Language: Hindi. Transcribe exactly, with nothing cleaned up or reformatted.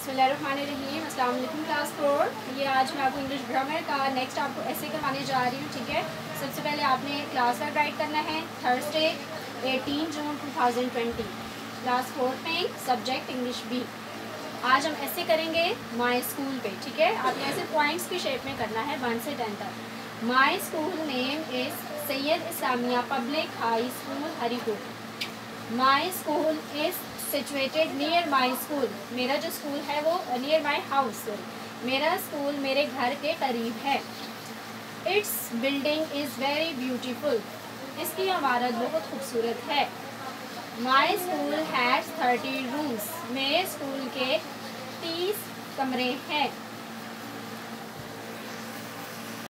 बिस्मिल्लाहिर्रहमानिर्रहीम। अस्सलाम वालेकुम क्लास फोर। ये आज मैं आपको इंग्लिश ग्रामर का नेक्स्ट आपको ऐसे करवाने जा रही हूँ, ठीक है। सबसे पहले आपने क्लास वर्क राइट करना है थर्सडे अठारह June two thousand twenty, class four में सब्जेक्ट इंग्लिश बी। आज हम ऐसे करेंगे माई स्कूल पे, ठीक है। आपने ऐसे पॉइंट्स की शेप में करना है वन से टेन तक। My school name is Syed Islamia public high school Haripur. My school is situated near my school. मेरा जो स्कूल है वो नियर माई हाउस, मेरा स्कूल मेरे घर के करीब है। It's building is very beautiful. इसकी इमारत बहुत खूबसूरत है। My school has thirty rooms. मेरे स्कूल के तीस कमरे हैं।